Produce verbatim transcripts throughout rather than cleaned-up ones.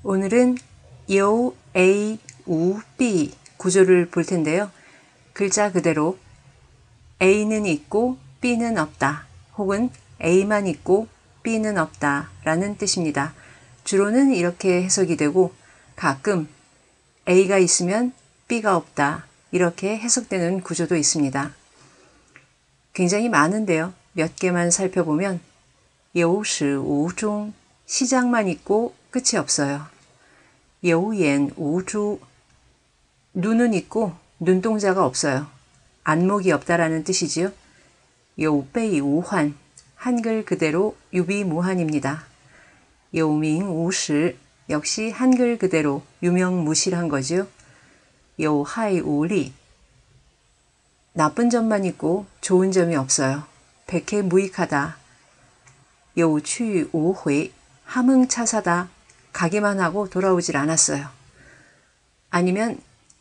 오늘은 요 A, 우, B 구조를 볼 텐데요. 글자 그대로 A는 있고 B는 없다 혹은 A만 있고 B는 없다 라는 뜻입니다. 주로는 이렇게 해석이 되고 가끔 A가 있으면 B가 없다 이렇게 해석되는 구조도 있습니다. 굉장히 많은데요. 몇 개만 살펴보면有始无终시작만 있고 끝이 없어요. 有眼无珠 눈은 있고 눈동자가 없어요. 안목이 없다라는 뜻이지요. 有备无患 한글 그대로 유비무환입니다. 有名无实 역시 한글 그대로 유명무실한 거지요. 有害无利 나쁜 점만 있고 좋은 점이 없어요. 백해무익하다. 有去无回 함흥차사다. 가기만 하고 돌아오질 않았어요. 아니면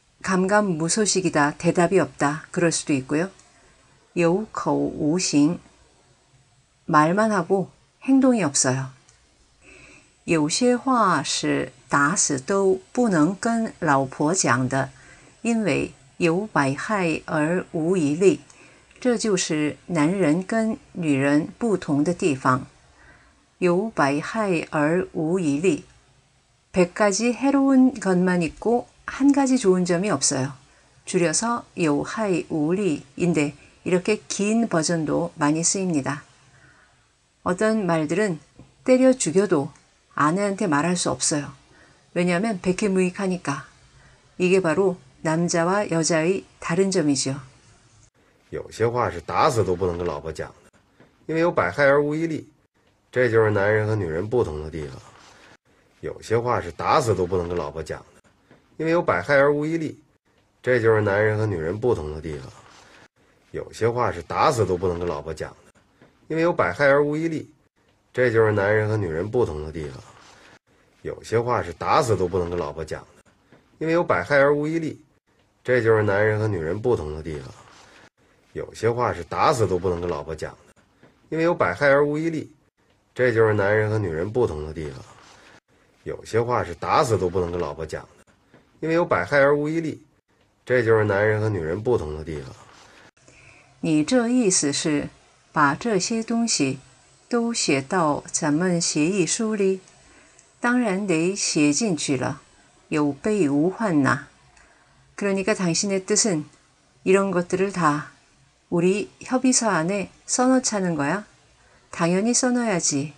감감무소식이다. 대답이 없다. 그럴 수도 있고요. 有口无行 말만 하고 행동이 없어요. 有些话是打死都不能跟老婆讲的，因为有百害而无一利。这就是男人跟女人不同的地方。有百害而无一利。백 가지 해로운 것만 있고 한 가지 좋은 점이 없어요. 줄여서有害无利인데 이렇게 긴 버전도 많이 쓰입니다. 어떤 말들은 때려 죽여도 아내한테 말할 수 없어요. 왜냐하면 백해무익하니까. 이게 바로 남자와 여자의 다른 점이죠. 有些话是打死都不能跟老婆讲的，因为有百害而无一利。这就是男人和女人不同的地方。有些话是打死都不能跟老婆讲的，因为有百害而无一利。这就是男人和女人不同的地方。有些话是打死都不能跟老婆讲的，因为有百害而无一利。这就是男人和女人不同的地方。有些话是打死都不能跟老婆讲的，因为有百害而无一利。这就是男人和女人不同的地方。有些话是打死都不能跟老婆讲的，因为有百害而无一利。这就是男人和女人不同的地方。有些话是打死都不能跟老婆讲的，因为有百害而无一利。这就是男人和女人不同的地方。 你这意思是把这些东西都写到咱们协议书里？当然得写进去了。有备无患呐。그러니까 당신의 뜻은 이런 것들을 다 우리 협의서 안에 써놓자는 거야? 당연히 써놔야지.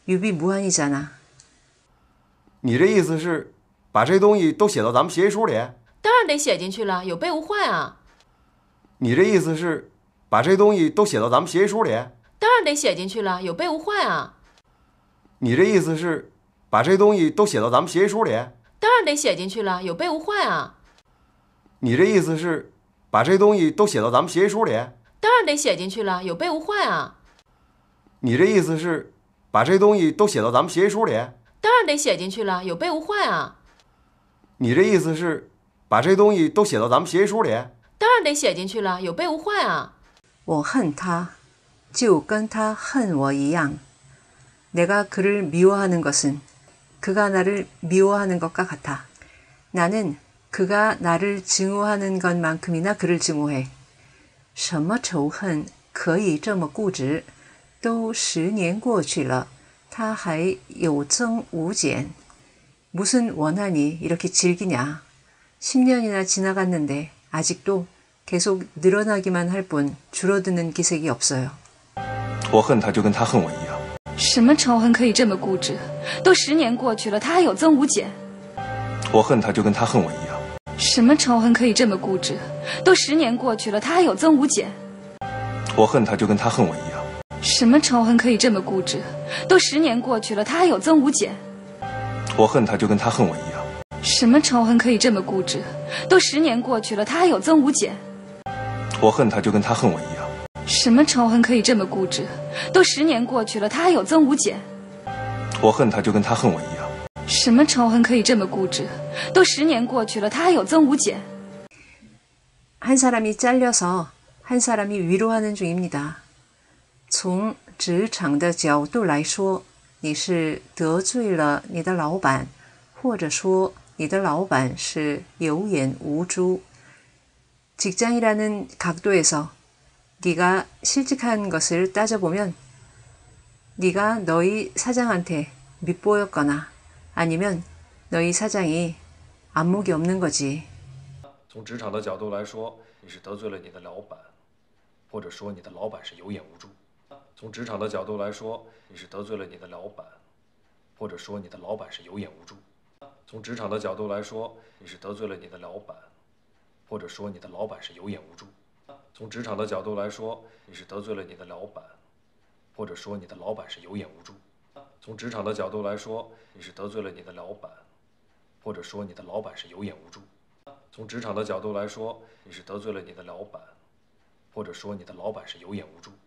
유비무환이잖아. 你这意思是把这东西都写到咱们协议书里？ 当然得写进去了，有备无患啊。 你这意思是把这东西都写到咱们协议书里？ 当然得写进去了，有备无患啊。 你这意思是把这东西都写到咱们协议书里？ 当然得写进去了，有备无患啊。 你这意思是把这东西都写到咱们协议书里？ 当然得写进去了，有备无患啊。 你这意思是把这东西都写到咱们协议书里？ 当然得写进去了，有备无患啊。 你这意思是把这东西都写到咱们协议书里？ 当然得写进去了，有备无患啊。 我恨他，就跟他恨我一样。내가 그를 미워하는 것은 그가 나를 미워하는 것과 같아. 나는 그가 나를 증오하는 것만큼이나 그를 증오해. 什么仇恨可以这么固执？都十年过去了，他还有增无减。 무슨 원한이 이렇게 질기냐. 십 년이나 지나갔는데 아직도 계속 늘어나기만 할 뿐 줄어드는 기색이 없어요. 我恨他就跟他恨我一样。 什么仇恨可以这么固执？都十年过去了，他还有增无减。 我恨他就跟他恨我一样。 什么仇恨可以这么固执？都十年过去了，他还有增无减。 我恨他就跟他恨我一样。 什么仇恨可以这么固执？都十年过去了，他还有增无减。 我恨他就跟他恨我一样。 什么仇恨可以这么固执？都十年过去了，他还有增无减。 我恨他就跟他恨我一样。 什么仇恨可以这么固执？都十年过去了，他还有增无减。 我恨他就跟他恨我一样。 什么仇恨可以这么固执？都十年过去了，他还有增无减。 한 사람이 잘려서 한 사람이 위로하는 중입니다. 从职场的角度来说，你是得罪了你的老板， 或者说你的老板是有眼无珠。 직장이라는 각도에서 네가 실직한 것을 따져보면 네가 너희 사장한테 밉보였거나 아니면 너희 사장이 안목이 없는 거지. 从职场的角度来说，你是得罪了你的老板，或者说你的老板是有眼无珠。从职场的角度来说，你是得罪了你的老板，或者说你的老板是有眼无珠。从职场的角度来说，你是得罪了你的老板，或者说你的老板是有眼无珠。从职场的角度来说，你是得罪了你的老板，或者说你的老板是有眼无珠。从职场的角度来说，你是得罪了你的老板，或者说你的老板是有眼无珠。从职场的角度来说，你是得罪了你的老板，或者说你的老板是有眼无珠。